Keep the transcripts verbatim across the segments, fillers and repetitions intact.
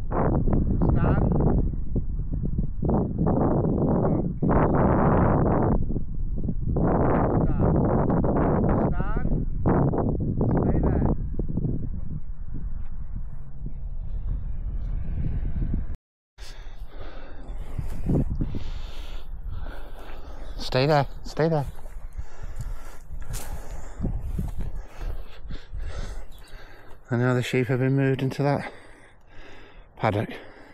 Stay there, stay there. And now the sheep have been moved into that paddock.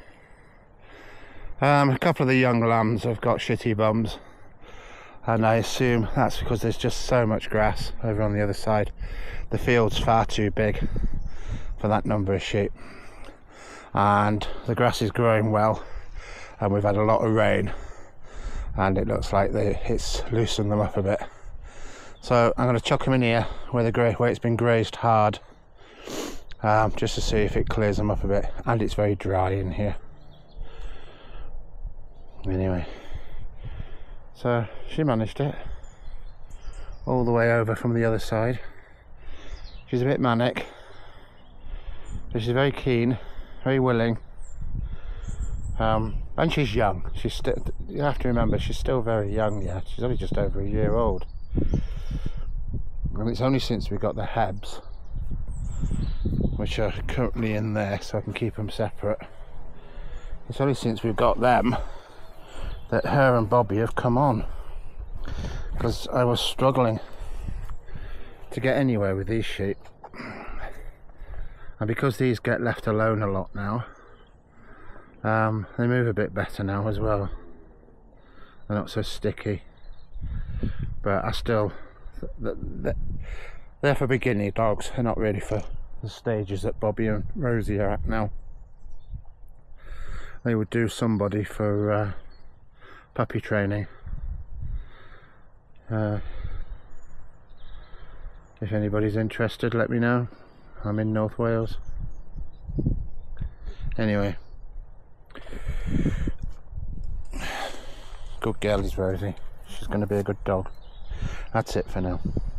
Um, a couple of the young lambs have got shitty bums, and I assume that's because there's just so much grass over on the other side. The field's far too big for that number of sheep, and the grass is growing well, and we've had a lot of rain, and it looks like they, it's loosened them up a bit. So I'm going to chuck them in here where the gra where it's been grazed hard, um, just to see if it clears them up a bit. And it's very dry in here. Anyway, so she managed it all the way over from the other side. She's a bit manic, but she's very keen, very willing. Um, and she's young. She's still, you have to remember, she's still very young yet. She's only just over a year old. And it's only since we got the hebs, which are currently in there so I can keep them separate. It's only since we've got them that her and Bobby have come on, because I was struggling to get anywhere with these sheep. And because these get left alone a lot now, um, they move a bit better now as well. They're not so sticky, but I still, they're for beginning dogs. They're not really for the stages that Bobby and Rosy are at now. They would do somebody for uh, puppy training. Uh, if anybody's interested, let me know. I'm in North Wales. Anyway, good girl is Rosy. She's going to be a good dog. That's it for now.